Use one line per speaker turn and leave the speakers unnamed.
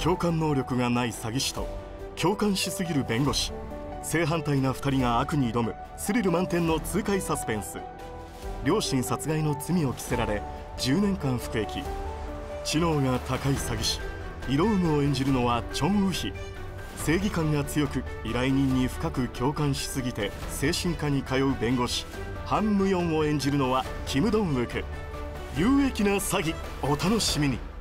共感能力がない詐欺師と共感しすぎる弁護士、正反対な2人が悪に挑むスリル満点の痛快サスペンス。両親殺害の罪を着せられ10年間服役、知能が高い詐欺師イロウムを演じるのはチョン・ウヒ。正義感が強く依頼人に深く共感しすぎて精神科に通う弁護士ハン・ムヨンを演じるのはキム・ドンウク。有益な詐欺、お楽しみに。